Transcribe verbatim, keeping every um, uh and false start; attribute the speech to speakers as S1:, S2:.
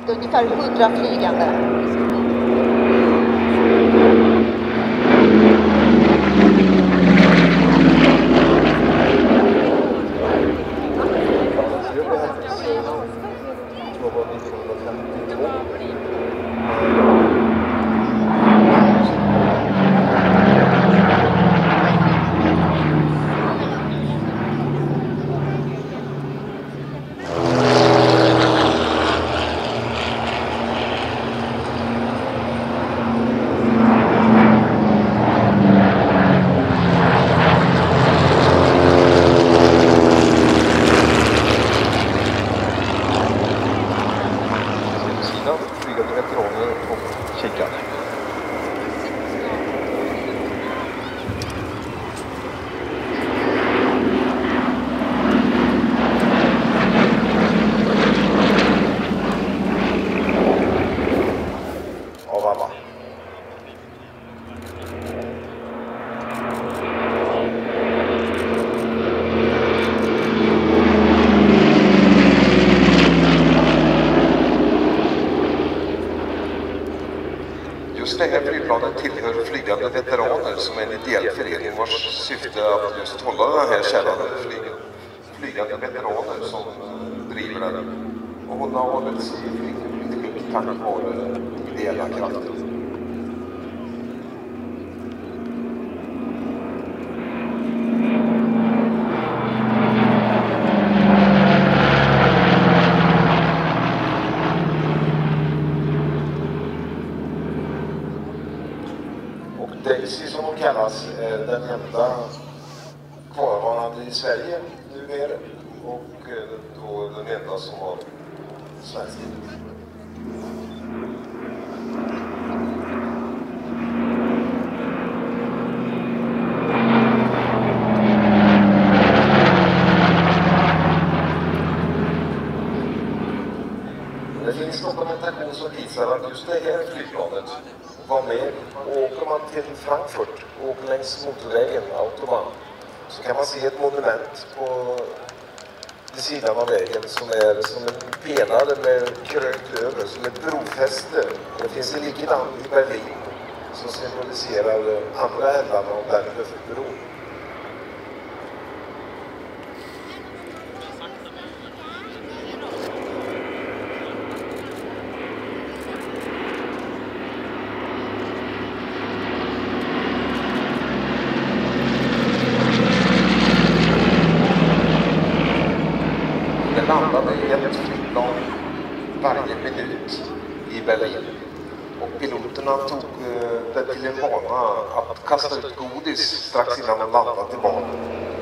S1: ungefär hundra flygande.
S2: Just det här flygplanet tillhör Flygande veteraner som är en ideell förening vars syfte är att just hålla den här källan flyg, Flygande veteraner som driver den. Och hon har hållits i flygande skick tack vare ideella krafter.
S3: Daisy som hon kallas är den enda kvarvarande i Sverige numera och då den enda som har svensk idé. Det finns dokumentation som visar att just det här flygplanet var med. Och åker man till Frankfurt och åker längs motorvägen, autobahn, så kan man se ett monument på vid sidan av vägen som är som en pelare med krökt över, som ett brofäste. Det finns en likadan i Berlin som symboliserar andra ändan av Berlin-bron.
S2: Landade i ett flygplan varje minut i Berlin. Och piloterna tog det till en vana att kasta ut godis strax innan de landade till banan.